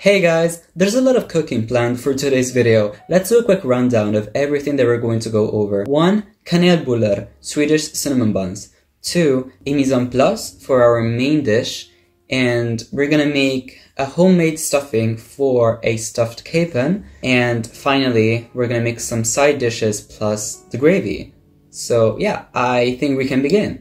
Hey guys, there's a lot of cooking planned for today's video. Let's do a quick rundown of everything that we're going to go over. 1. Kanelbullar, Swedish cinnamon buns. 2. A mise en place for our main dish. And we're gonna make a homemade stuffing for a stuffed capon. And finally, we're gonna make some side dishes plus the gravy. So yeah, I think we can begin.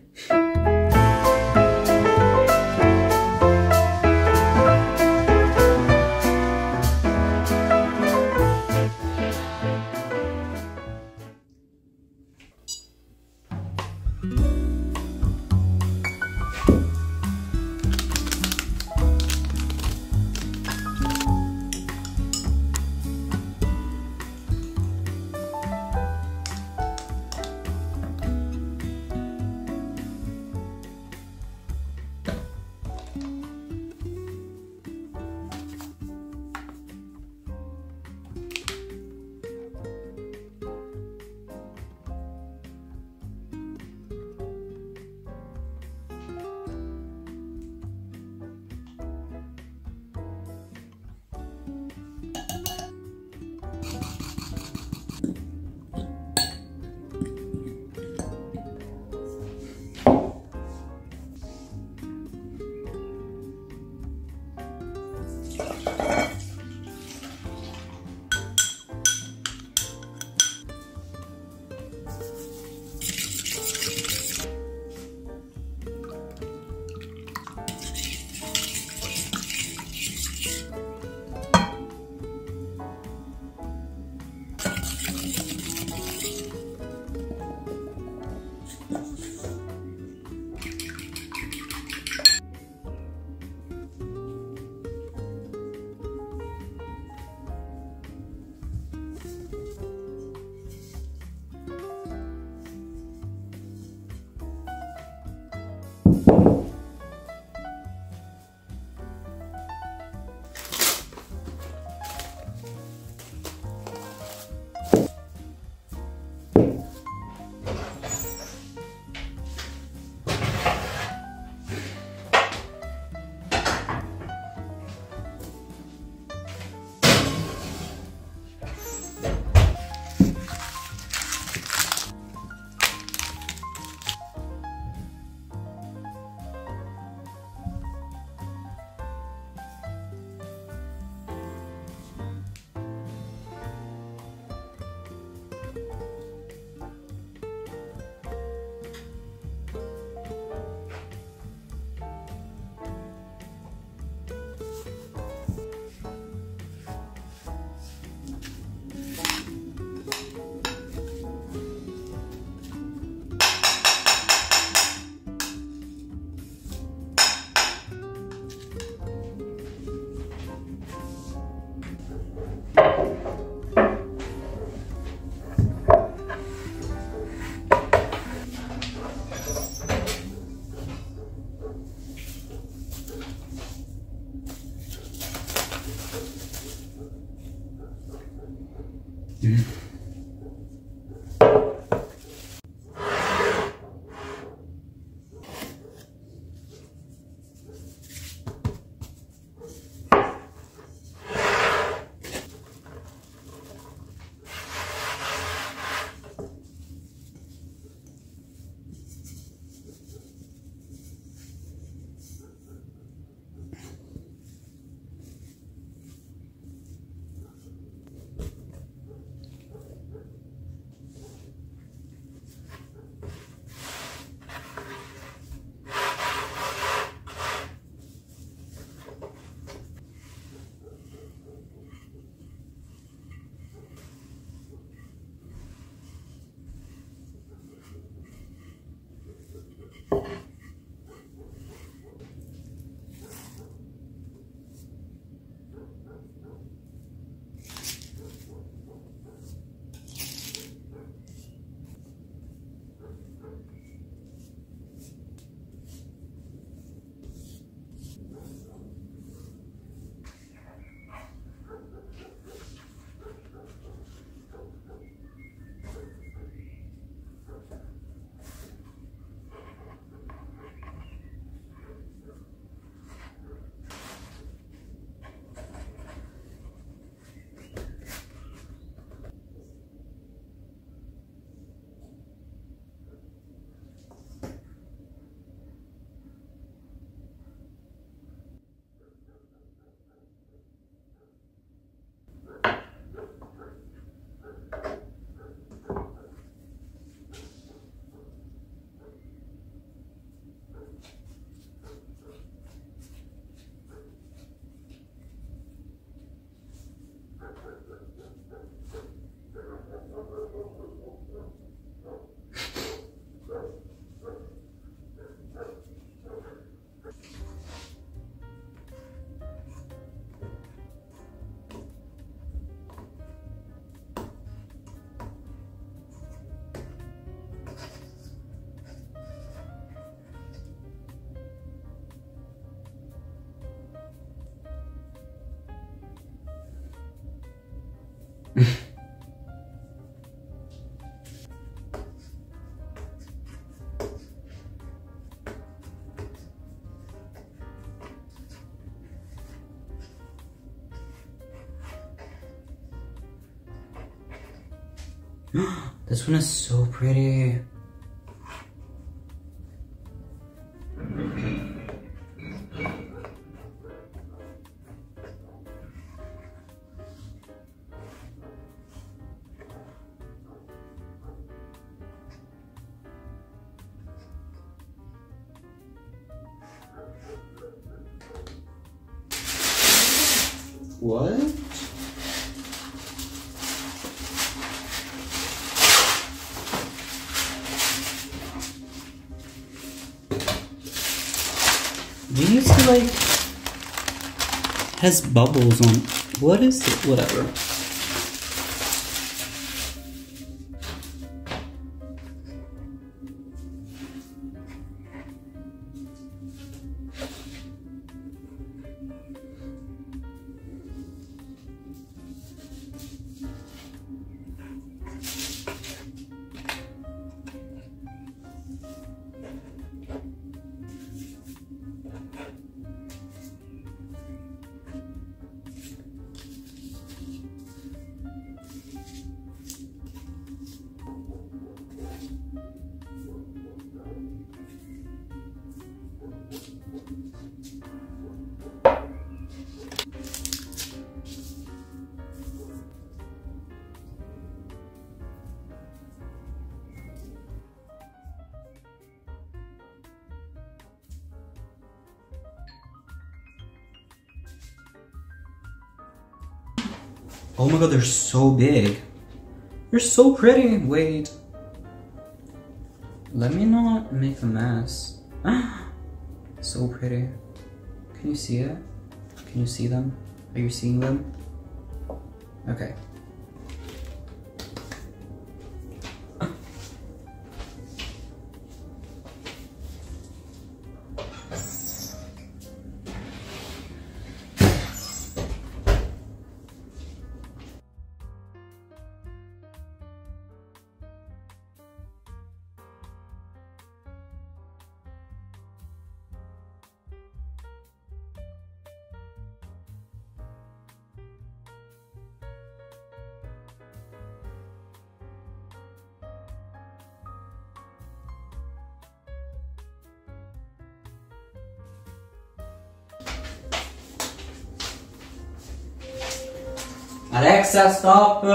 This one is so pretty. What? Do you see, like, has bubbles on? What is it? Whatever. Oh my god, they're so big. They're so pretty. Wait. Let me not make a mess. So pretty. Can you see it? Can you see them? Are you seeing them? Okay. Alexa, stop!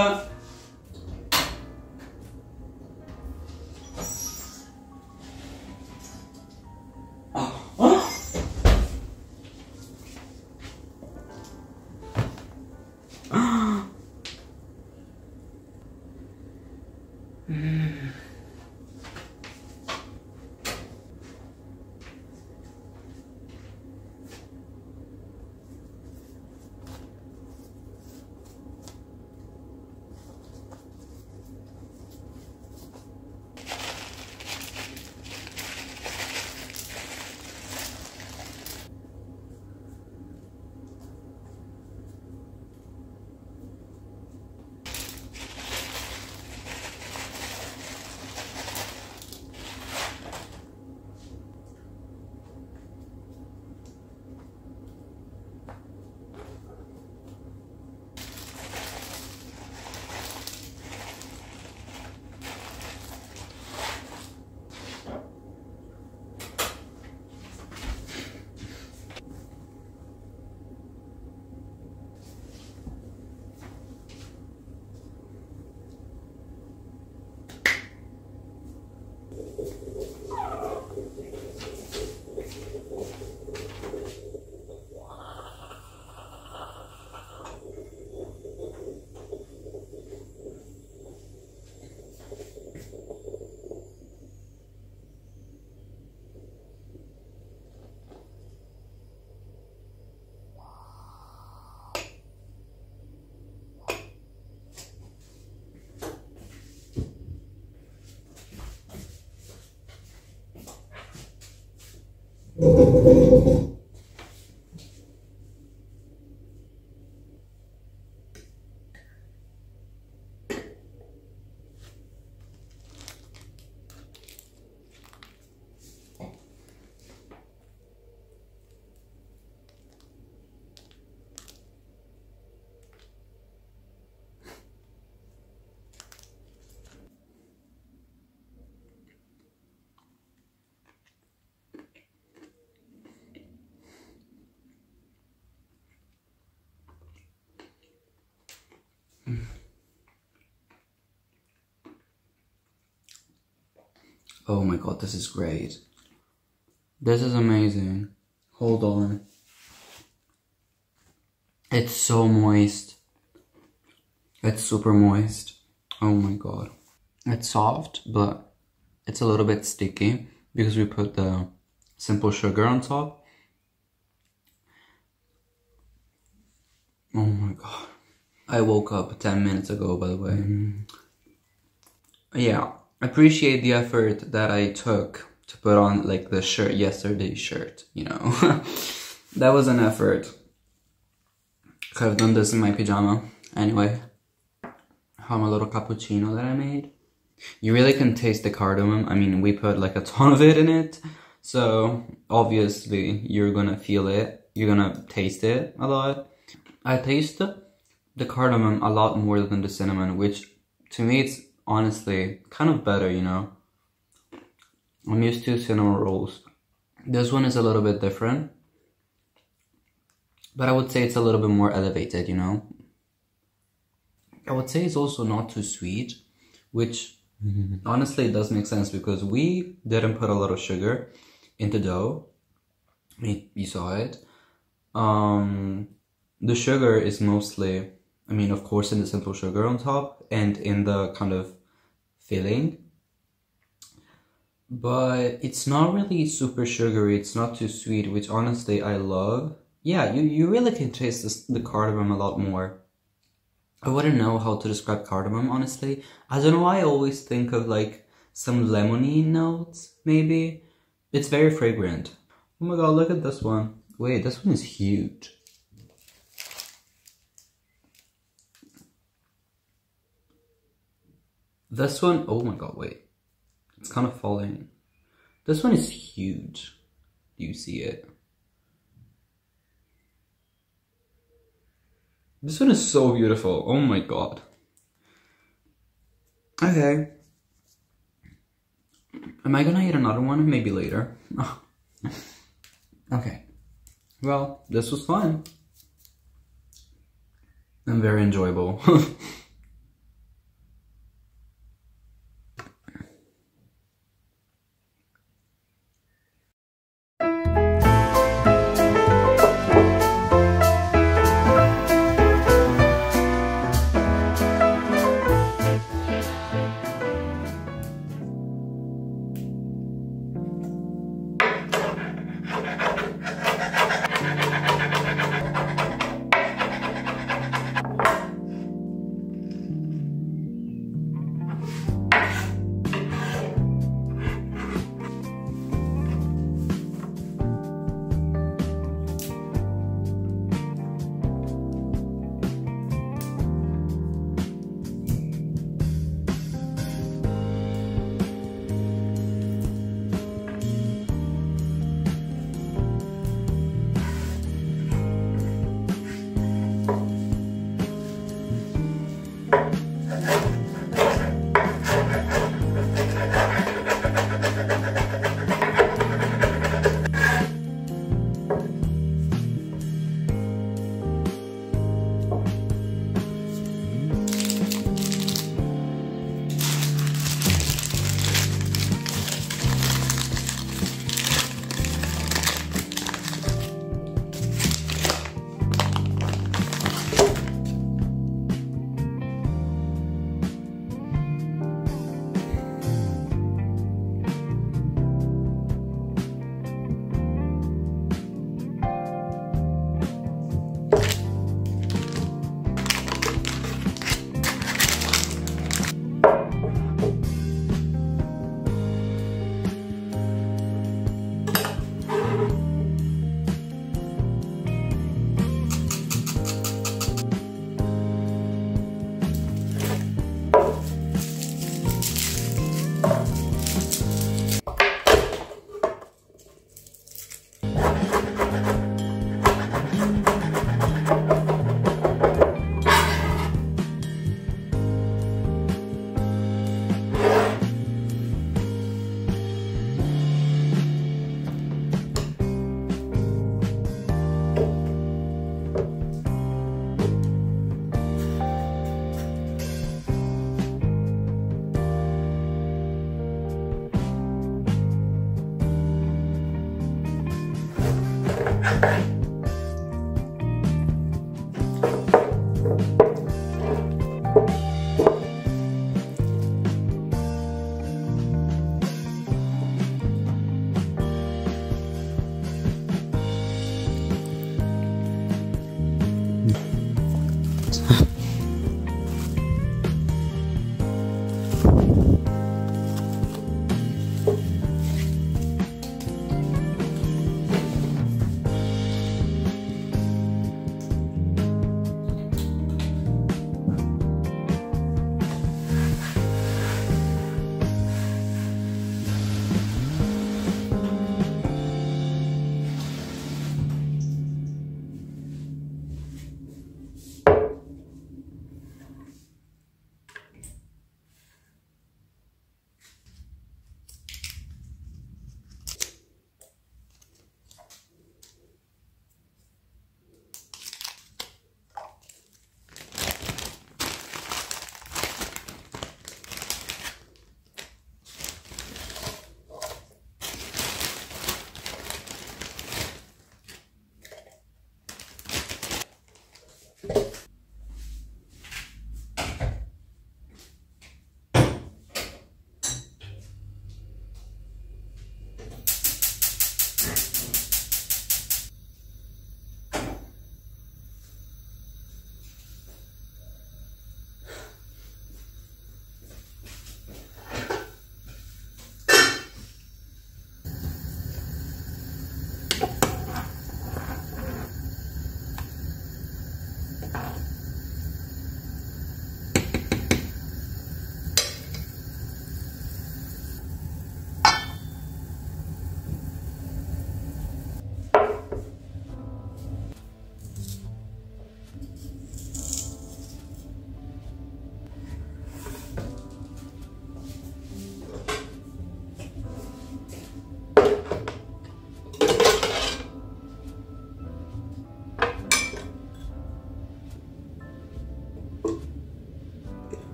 Oh my god, this is great. This is amazing. Hold on. It's so moist. It's super moist. Oh my god. It's soft, but it's a little bit sticky because we put the simple sugar on top. Oh my god. I woke up 10 minutes ago, by the way. Yeah, appreciate the effort that I took to put on like the shirt, yesterday's shirt, you know. That was an effort. Could have done this in my pajama. Anyway, have my little cappuccino that I made. You really can taste the cardamom. I mean, we put like a ton of it in it. So obviously you're gonna feel it. You're gonna taste it a lot. I taste the cardamom a lot more than the cinnamon, which to me it's honestly kind of better, you know. I'm used to cinnamon rolls. This one is a little bit different, but I would say it's a little bit more elevated, you know. I would say it's also not too sweet, which honestly does make sense because we didn't put a lot of sugar in the dough. You saw it. The sugar is mostly, I mean, of course, in the simple sugar on top and in the kind of filling. But it's not really super sugary. It's not too sweet, which honestly I love. Yeah, you really can taste the cardamom a lot more. I wouldn't know how to describe cardamom, honestly. I don't know why I always think of like some lemony notes, maybe. It's very fragrant. Oh my god, look at this one. Wait, this one is huge. This one, oh my god, wait. It's kind of falling. This one is huge. Do you see it? This one is so beautiful. Oh my god. Okay. Am I gonna eat another one? Maybe later. Okay. Well, this was fun. And very enjoyable.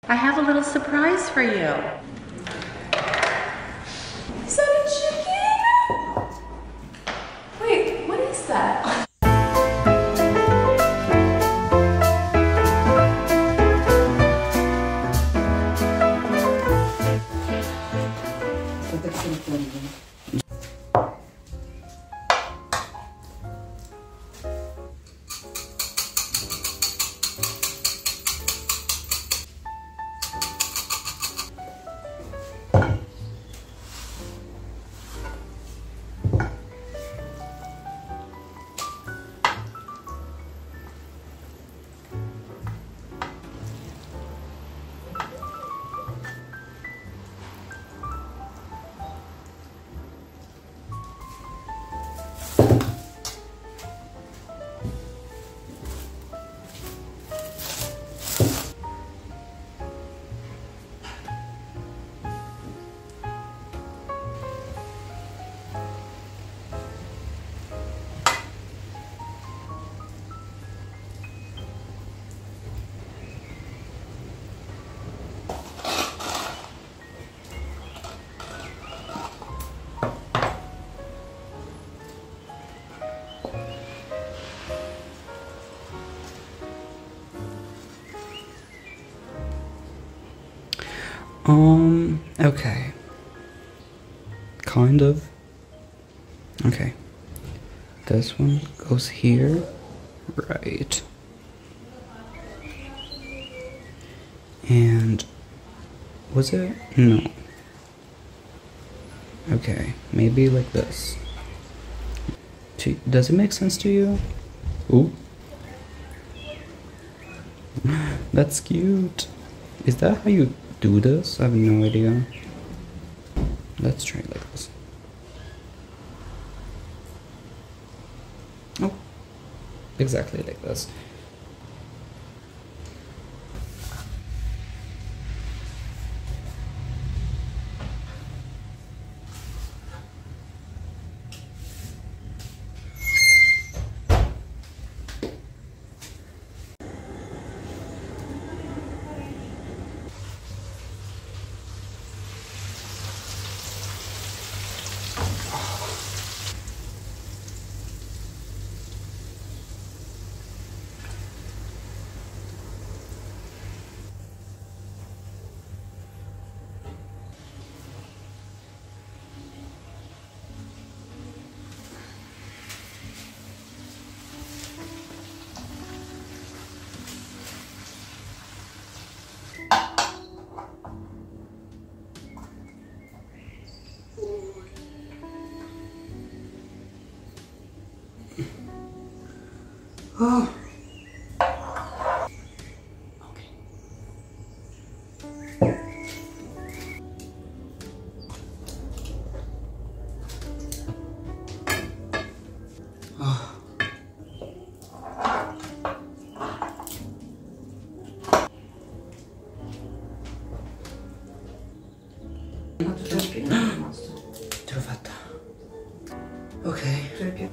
I have a little surprise for you. Is that a chicken? Wait, what is that? Okay. Kind of. Okay. This one goes here. Right. And was it? No. Okay, maybe like this. Does it make sense to you? Ooh. That's cute. Is that how you do this? I have no idea. Let's try it like this. Oh, exactly like this. Oh. Okay. Oh. Trovata. Okay.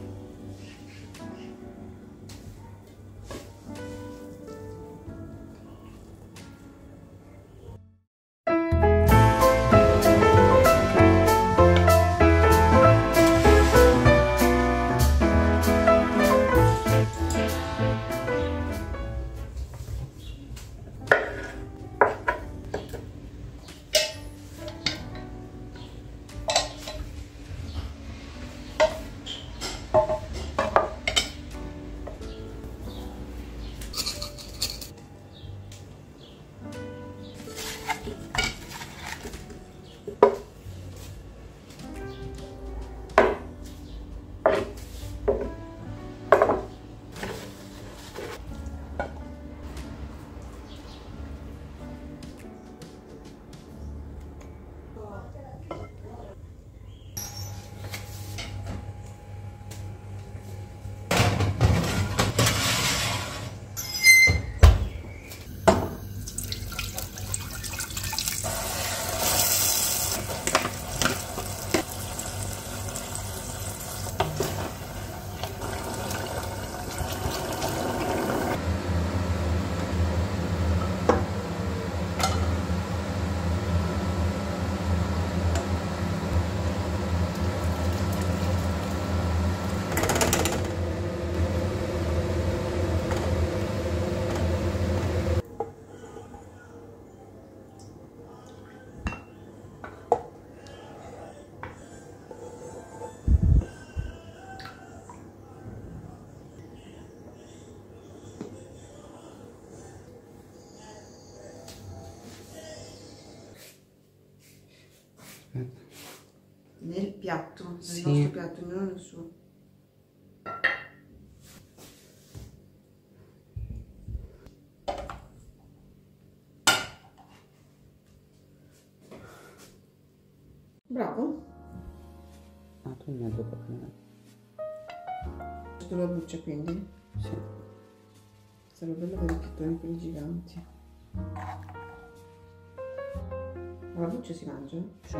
nel piatto, nel Sì. nostro piatto, ognuno nel suo. Bravo. Ah, tu in mezzo proprio. Questo la buccia quindi? Sì. Sarà bello avere i pittoni quelli giganti. Ma la buccia si mangia? Sì.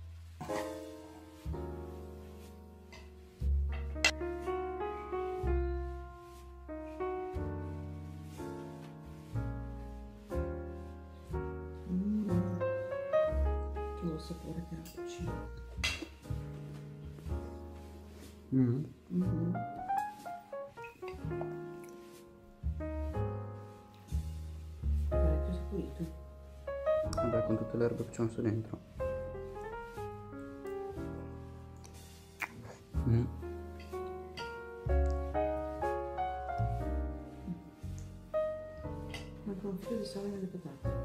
Che buon sapore che ha la cucina. Parecchio saporito. Vabbè, con tutte le erbe che c'è su dentro. Manca un filo di sale nelle patate.